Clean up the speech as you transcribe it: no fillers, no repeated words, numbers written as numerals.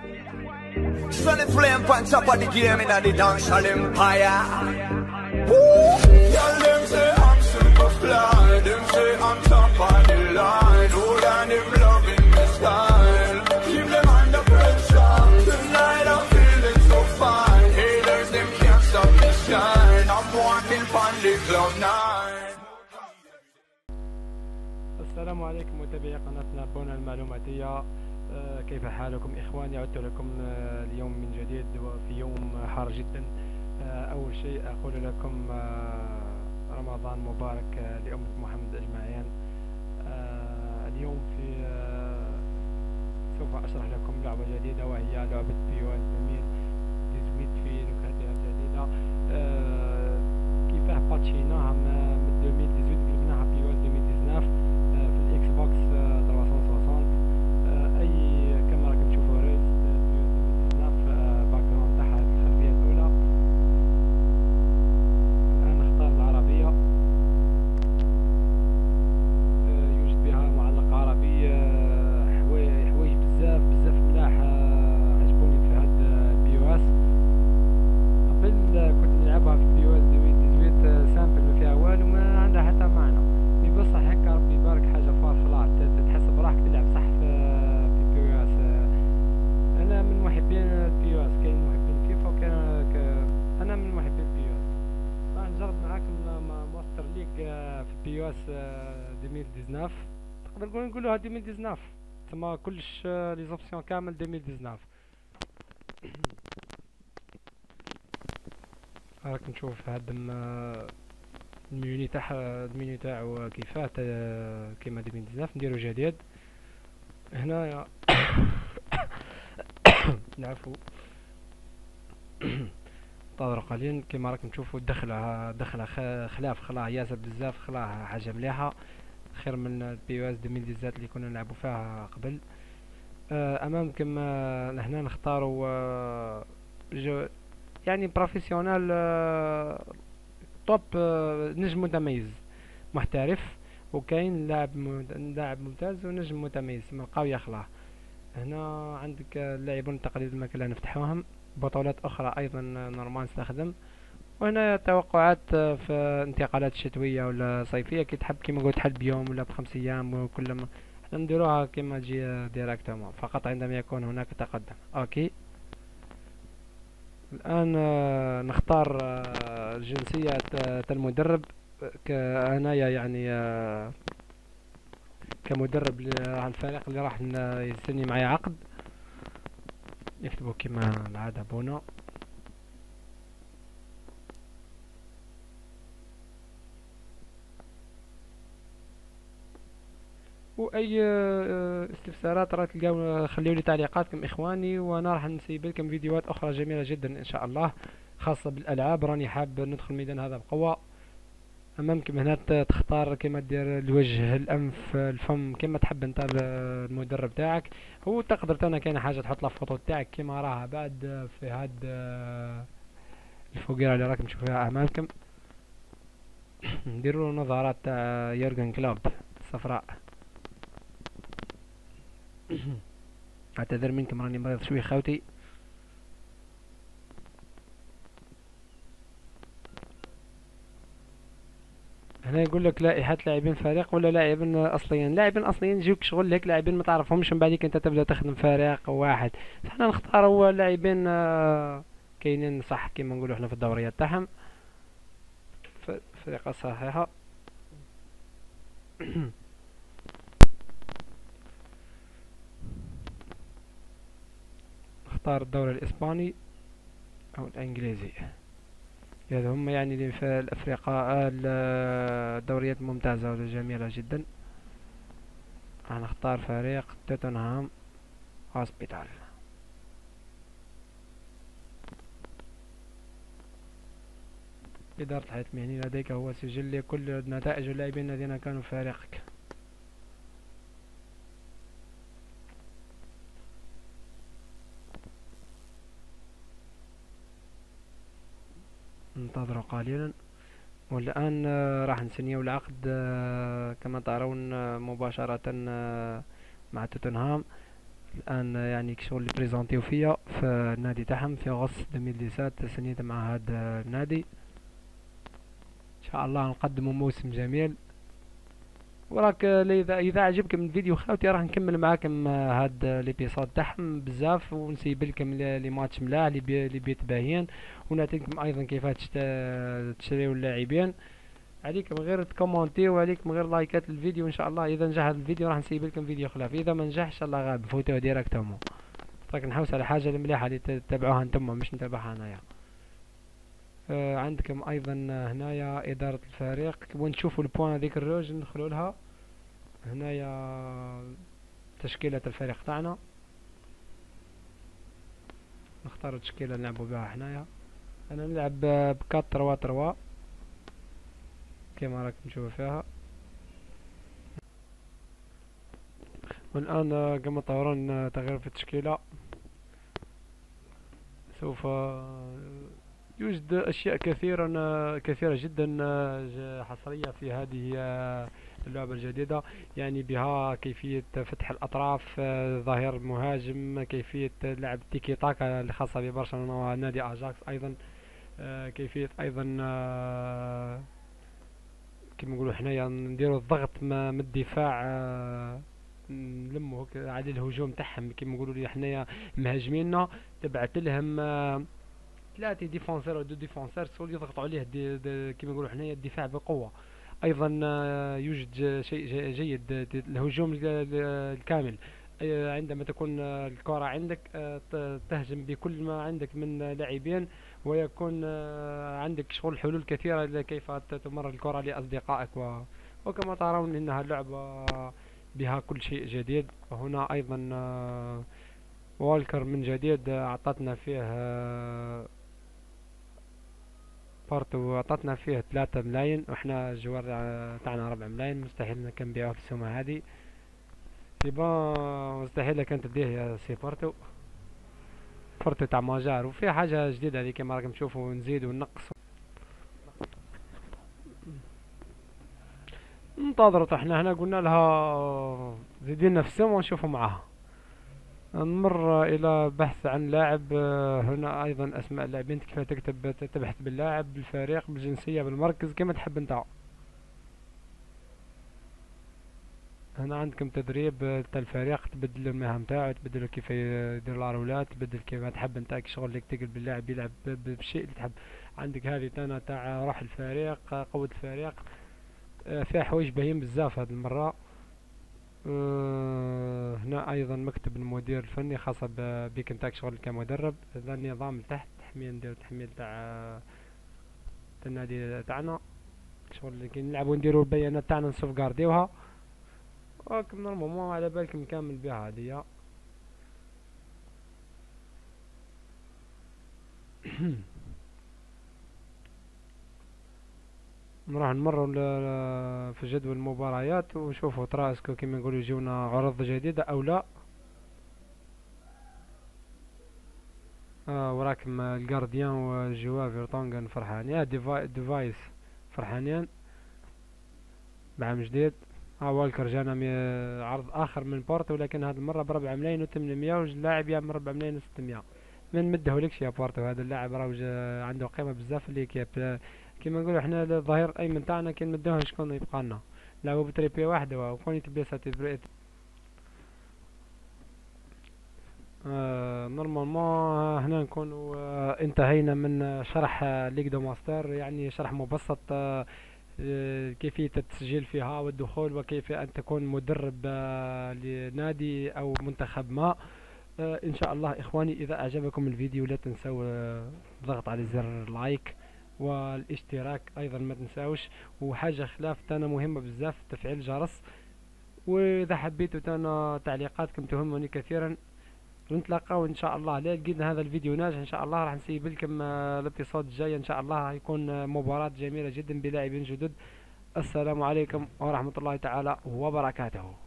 Sunny flame on top of the game in the dancehall empire. Y'all them say I'm super fly, them say I'm top of the line. All and them loving my style, keep them under pressure. Tonight I'm feeling so fine, haters them can't stop me shine. I'm walking on the cloud nine. السلام عليكم متابعي قناتنا بونا المعلوماتية. كيف حالكم إخواني؟ عدت لكم اليوم من جديد وفي يوم حار جدا. أول شيء أقول لكم رمضان مبارك لأمة محمد أجمعين. اليوم سوف أشرح لكم لعبة جديدة وهي لعبة POS 2018 في نكهتها الجديدة. كيفاه باتشيناها من 2018 قلبناها POS 2019 في الإكس بوكس 360. أي كما راكم تشوفوا ريز POS 2019 باك جراوند تاعها الخلفية الأولى. الآن نختار العربية، يوجد بها معلق عربي، حوايج بزاف ملاح عجبوني في هاد POS. قبل كنت نلعبها في POS 2018 سامبل ما فيها والو، ما عندها حتى معنى. بصح هكا ربي يبارك حاجة فارخة، تحس براحك تلعب صح في POS. أنا من محبين POS، كاين محبين فيفا وكاين أنا من محبين POS. راح نجرب معاكم ماستر ليج في POS 2019. تقدر نقولوها 2019 تما كلش لي زوبسيون كامل 2019. راك نشوف هاد الميني تاعو كيفاه كيما 2019. نديرو جديد هنايا. نعرفو انتظروا قليلا. كيما راكم تشوفوا دخلها خلاه ياسر بزاف، خلاه حاجه مليحه، خير من POS 2018 اللي كنا نلعبوا فيها قبل. امامكم هنا نختاروا يعني بروفيسيونال، توب، نجم متميز محترف، وكاين لاعب ممتاز ونجم متميز. نلقاو يخلاه هنا. عندك اللاعبون تقليد كلا نفتحوهم، بطولات اخرى ايضا نورمال نستخدم. وهنا توقعات في انتقالات شتويه ولا صيفيه، كي تحب كيما قلت حل بيوم ولا ب5 ايام، وكل ما احنا نديروها كيما تجي ديراكتومون فقط عندما يكون هناك تقدم. اوكي، الآن نختار جنسية المدرب. كأنايا يعني كمدرب للفريق اللي راح يستني معي عقد. نكتبو كما العادة بونا. واي استفسارات راح تلقاو، خليولي تعليقاتكم اخواني، وانا راح نسيب لكم فيديوهات اخرى جميله جدا ان شاء الله خاصه بالالعاب. راني حاب ندخل الميدان هذا بقوه. امامكم هنا تختار كما دير الوجه، الانف، الفم، كما تحب انت المدرب تاعك. هو تقدر انا كاين حاجه تحط لها فوتو تاعك كما راها بعد في هاد الفوقيره اللي راكم تشوفوها امامكم. نديروا نظارات تاع يورغن كلوب صفراء. اعتذر منكم راني مريض شوي خوتي. هنا يقول لك لائحة لاعبين فريق ولا لاعبين اصليين. لاعبين اصليين يجيوك شغل هيك، لاعبين ما تعرفهمش من بعديك انت تبدا تخدم فريق واحد. احنا نختاروا لاعبين كاينين صح كيما نقولوا احنا في الدوريات تاعهم، فرقة صحيحة. نختار الدوري الاسباني او الانجليزي، هذا هم يعني اللي في الافريقيا الدوريات الممتازة والجميلة جدا. هنختار فريق توتنهام هوسبيتال. إدارة الحياة المهنية لديك هو سجل كل نتائج اللاعبين الذين كانوا في فريقك. انتظروا قليلا. والآن راح نسنيو العقد كما ترون مباشرة مع توتنهام. الان يعني كشغل اللي بريزونتيو فيا في النادي تاعهم في اغسطس 2017 سنيت مع هذا النادي. ان شاء الله نقدموا موسم جميل. وراك اذا عجبكم الفيديو خاوتي راح نكمل معاكم هاد ليبيسود تاعهم بزاف، ونسيب لكم لي ماتش ملاح اللي بيتباهيين، ونعطيكم ايضا كيفاش تشريو اللاعبين. عليكم غير تكومونتيو وعليكم غير لايكات الفيديو. ان شاء الله اذا نجح هذا الفيديو راح نسيب لكم فيديو خلاف، اذا ما نجحش الله غالب فوتوه ديريكتومون. راك نحوس على حاجه المليحه اللي تتبعوها انتم مش نتبعها انايا. عندكم ايضا هنايا اداره الفريق، كيبون تشوفوا البوان هذيك الروج ندخلوا لها. هنايا تشكيله الفريق تاعنا، نختار التشكيله نلعبوا بها. حنايا انا نلعب ب 4-3-3 كما راكم تشوفوا فيها. والان كما طورون تغيير في التشكيله، سوف يوجد اشياء كثيرة جدا حصرية في هذه اللعبة الجديدة، يعني بها كيفية فتح الاطراف، ظهير المهاجم، كيفية لعب تيكي تاكا اللي خاصة ببرشلونة ونادي اجاكس ايضا، كيفية ايضا كما نقولوا حنايا نديروا الضغط من الدفاع، نلموا على الهجوم تاعهم كما نقولوا لي حنايا مهاجميننا تبعت لهم 3 ديفونسور و 2 ديفونسور سول يضغطوا عليه كما نقولوا حنايا الدفاع بقوة. ايضا يوجد شيء جيد الهجوم الكامل، عندما تكون الكرة عندك تهجم بكل ما عندك من لاعبين، ويكون عندك شغل حلول كثيرة كيف تمرر الكرة لأصدقائك وكما ترون إنها اللعبة بها كل شيء جديد. وهنا أيضا والكر من جديد أعطتنا فيه بارتو، أعطتنا فيه 3 ملايين، وإحنا الجوار تاعنا 4 ملايين، مستحيل كان نبيعوه في السومة هذه. مستحيل كان تديه يا سي بارتو تاع ماجار. وفي حاجة جديدة هذه كما راكم تشوفوا نزيد وننقص. انتظرت احنا هنا قلنا لها زيدينا في السومة ونشوفوا معاها. نمر الى بحث عن لاعب. هنا ايضا اسماء اللاعبين كيف تكتب، تبحث باللاعب، بالفريق، بالجنسية، بالمركز كما تحب انت. هنا عندكم تدريب تاع الفريق، تبدل المهام تاعو، تبدل كيف يدير الارولات، تبدل كيف تحب انت شغل اللي تقلب باللاعب يلعب بالشيء اللي تحب. عندك هذه تانا تاع روح الفريق، قوة الفريق، فيها حوايج باهيين بزاف هذه المرة. هنا ايضا مكتب المدير الفني خاصة بيك انت شغل كمدرب. هذا النظام لتحت تحميل، نديرو تحميل تاع النادي تاعنا، شغل اللي كي نلعبو نديرو البيانات تاعنا نسوفغارديوها. راكم نورمالمون على بالكم نكمل بها هادية. نروح نمروا في جدول المباريات ونشوفوا ترى اسكو كيما نقولوا يجيونا عروض جديدة او لا. وراكم الجارديان وجوا فيرتونغن فرحانين، ديفايس فرحانين بعام جديد. والكر جانا عرض اخر من بورتو، ولكن هذه المره ب4 ملايين و800، واللاعب يعمل 4 ملايين و600. من مدهولكش يا بورتو، هذا اللاعب راه عنده قيمه بزاف اللي كيما نقولوا احنا الظهير الايمن تاعنا كي نمدوه شكون يبقى لنا، لعبوا بتريبي واحده وكون يتبيسات نورمالمون. هنا نكونوا انتهينا من شرح ليغ دو ماستر، يعني شرح مبسط كيفية التسجيل فيها والدخول، وكيف أن تكون مدرب لنادي أو منتخب ما. إن شاء الله إخواني إذا أعجبكم الفيديو لا تنسوا الضغط على زر لايك والاشتراك أيضا ما تنساوش. وحاجة خلاف تانا مهمة بزاف تفعيل الجرس. وإذا حبيتوا تانا تعليقاتكم تهمني كثيرا. نتلاقاو ان شاء الله. لا لقينا هذا الفيديو ناجح ان شاء الله راح نسيب لكم الابيسود الجاي ان شاء الله، يكون مباراة جميلة جدا بلاعبين جدد. السلام عليكم ورحمة الله تعالى وبركاته.